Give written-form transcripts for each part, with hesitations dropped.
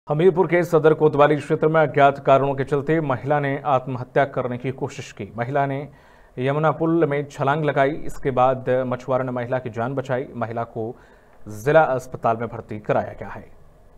हमीरपुर के सदर कोतवाली क्षेत्र में अज्ञात कारणों के चलते महिला ने आत्महत्या करने की कोशिश की। महिला ने यमुना पुल में छलांग लगाई। इसके बाद मछुआरों ने महिला की जान बचाई। महिला को जिला अस्पताल में भर्ती कराया गया है।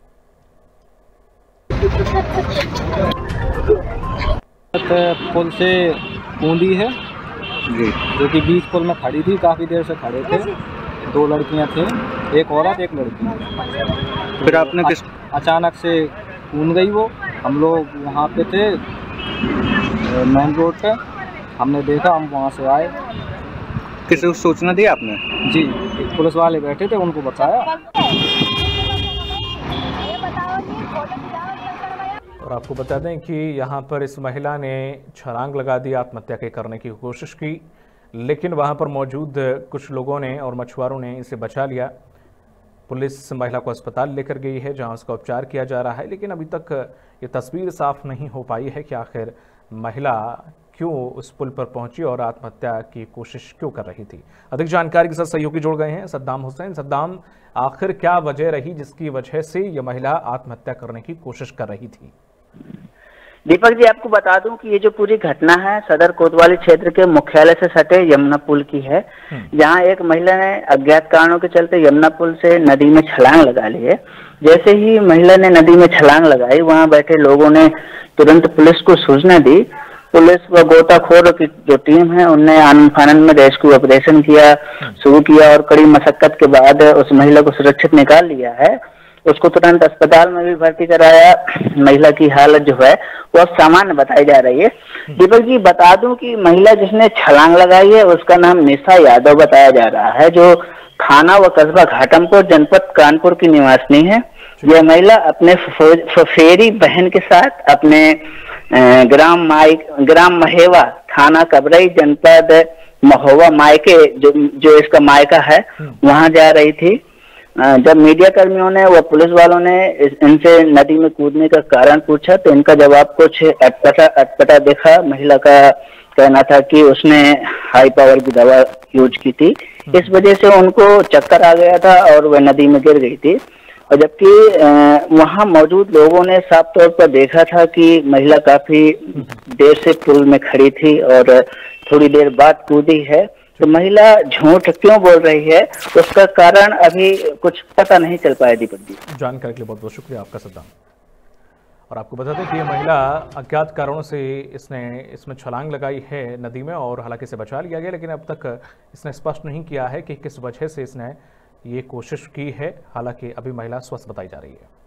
पुल से कूदी है जो कि बीच पुल में खड़ी थी। काफ़ी देर से खड़े थे। दो लड़कियां थी, एक औरत एक लड़की। फिर आपने किस अचानक से कूद गई वो। हम लोग वहाँ पे थे मेन रोड पे। हमने देखा, हम वहाँ से आए। किसी को सूचना दी आपने? जी, पुलिस वाले बैठे थे, उनको बचाया। और आपको बता दें कि यहाँ पर इस महिला ने छलांग लगा दी, आत्महत्या करने की कोशिश की, लेकिन वहाँ पर मौजूद कुछ लोगों ने और मछुआरों ने इसे बचा लिया। पुलिस महिला को अस्पताल लेकर गई है, जहाँ उसका उपचार किया जा रहा है। लेकिन अभी तक ये तस्वीर साफ नहीं हो पाई है कि आखिर महिला क्यों उस पुल पर पहुंची और आत्महत्या की कोशिश क्यों कर रही थी। अधिक जानकारी के साथ सहयोगी जुड़ गए हैं सद्दाम हुसैन। सद्दाम, आखिर क्या वजह रही जिसकी वजह से ये महिला आत्महत्या करने की कोशिश कर रही थी? दीपक जी, आपको बता दूं कि ये जो पूरी घटना है सदर कोतवाली क्षेत्र के मुख्यालय से सटे यमुना पुल की है, जहां एक महिला ने अज्ञात कारणों के चलते यमुना पुल से नदी में छलांग लगा ली है। जैसे ही महिला ने नदी में छलांग लगाई, वहां बैठे लोगों ने तुरंत पुलिस को सूचना दी। पुलिस व गोताखोर की जो टीम है, उनने आनन फानन में रेस्क्यू ऑपरेशन शुरू किया और कड़ी मशक्कत के बाद उस महिला को सुरक्षित निकाल लिया है। उसको तुरंत अस्पताल में भी भर्ती कराया। महिला की हालत जो है वो अब सामान्य बताई जा रही है। दीपक जी, बता दूं कि महिला जिसने छलांग लगाई है उसका नाम निशा यादव बताया जा रहा है, जो थाना व कस्बा घाटमपुर जनपद कानपुर की निवासिनी है। यह महिला अपने फुफेरी बहन के साथ अपने ग्राम महेवा थाना कबरई जनपद महोवा मायके जो इसका मायका है, वहां जा रही थी। जब मीडिया कर्मियों ने व पुलिस वालों ने इनसे नदी में कूदने का कारण पूछा तो इनका जवाब कुछ अटपटा देखा। महिला का कहना था कि उसने हाई पावर की दवा यूज की थी, इस वजह से उनको चक्कर आ गया था और वह नदी में गिर गई थी। और जबकि वहां मौजूद लोगों ने साफ तौर पर देखा था कि महिला काफी देर से पुल में खड़ी थी और थोड़ी देर बाद कूदी है। तो महिला झूठ क्यों बोल रही है, उसका कारण अभी कुछ पता नहीं चल पाया। दीपक जी, जानकारी के लिए बहुत बहुत शुक्रिया आपका सद्दाम। और आपको बता दें कि ये महिला अज्ञात कारणों से इसमें छलांग लगाई है नदी में और हालांकि इसे बचा लिया गया, लेकिन अब तक इसने स्पष्ट नहीं किया है कि किस वजह से इसने ये कोशिश की है। हालांकि अभी महिला स्वस्थ बताई जा रही है।